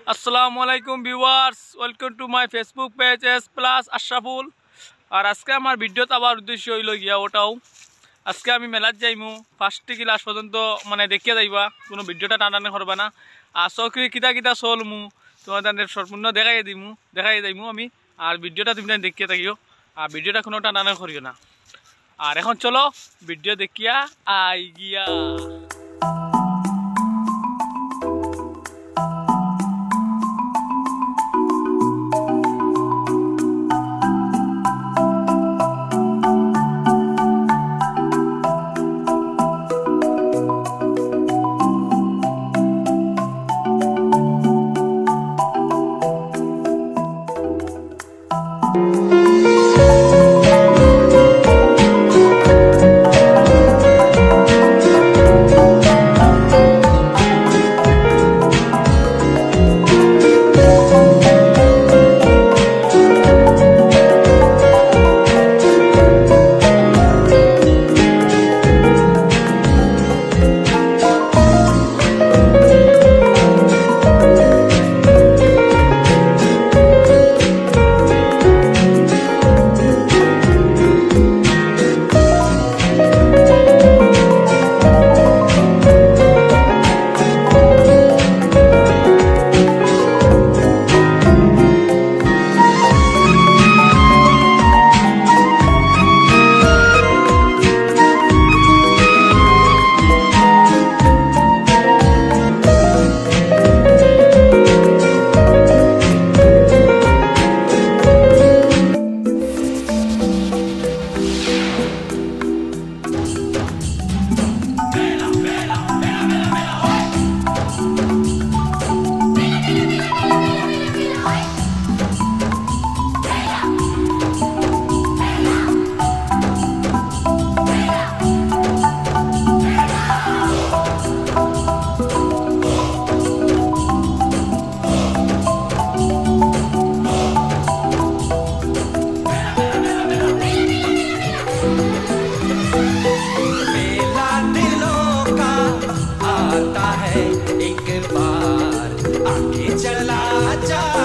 আসসালামু আলাইকুম viewers, welcome to my Facebook page S plus Ashraful. আর আজকে আমার ভিডিওতে আবার উদ্দেশ্য হইল গিয়া ওটাও আজকে আমি মেলাত যাইমু ফার্স্ট থেকে লাস্ট পর্যন্ত মানে দেখিয়া যাইবা, কোনো ভিডিওটা টানাটানি করবা না। আর চৌকরি কিতা কিতা চলমু তোমাদের সম্পূর্ণ দেখাই যাইমু আমি। আর ভিডিওটা তুমি দেখিয়ে থাকিও, আর ভিডিওটা কোনো টানাটানি করিও না। আর এখন চলো ভিডিও দেখিয়া আই গিয়া। एक बार आगे चला जा।